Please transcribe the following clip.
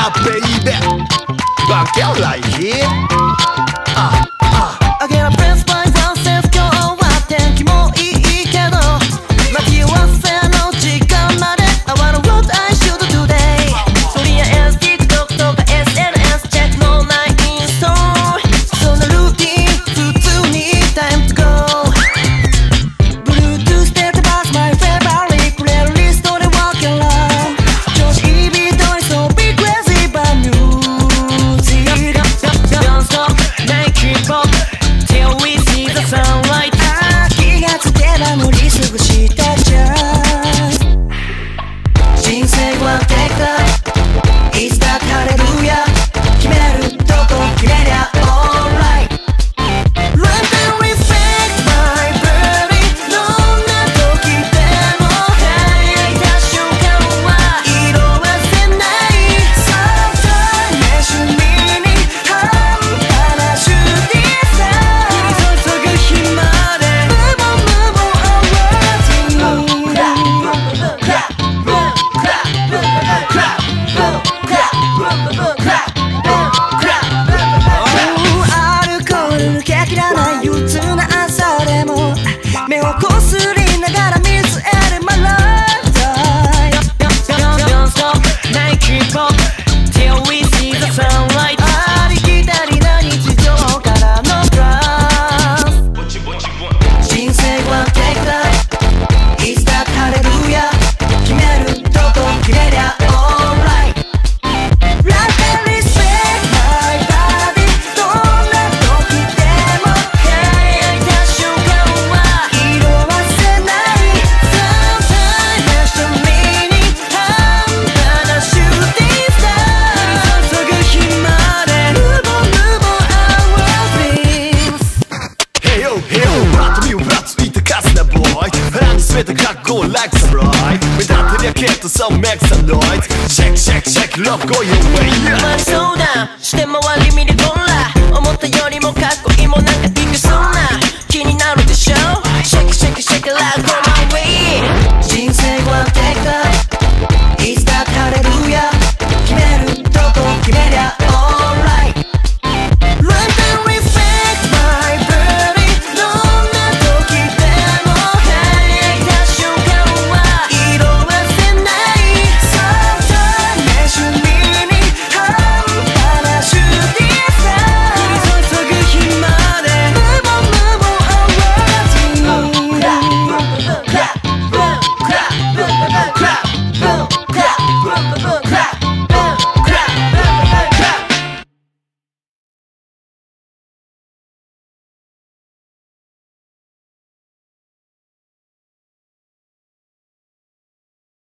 up baby Banquet right here I get a press by oneself 今日は天気もいいけど待ち合わせの時間まで I wanna what I should do today とりあえず TikTok とか SNS チェックのないインストールそんなルーティン普通に time to go Bluetooth で飛ばす my favorite プレイリストで walk around 調子いいビートに so be crazy by music Don't stop make it pop till we see the sunlight 気がつけば乗り過ごしたじゃん人生は take that Is that hallelujah 決めるとこ決めりゃ alright Let them respect my body どんな時でも輝いた瞬間は色褪せないさあ試しに半端なシューティングさ降り注ぐ日まで Move on move onアルコール抜けきらない憂鬱な朝でも目をこすりながら見据える My life Don't stop make it pop till we see the sunlight ありきたりな日常からのトランス人生は take that Is that hallelujah 決めるとこ決めりゃ alright Let them respect my body どんな時でも輝いた瞬間は色褪せない Sometimes 一緒に半端なシューティングスター降り注ぐ日まで Move on move on our dreams Hey yo hey yo ブラッドミューブラッツいたかすなボーイ腹に据えた覚悟 like samurai 目立ってりゃけっと some make some noise Shake shake shake love go your way yeah まあそうだして周り見るゴンラ思ったよりもかっこ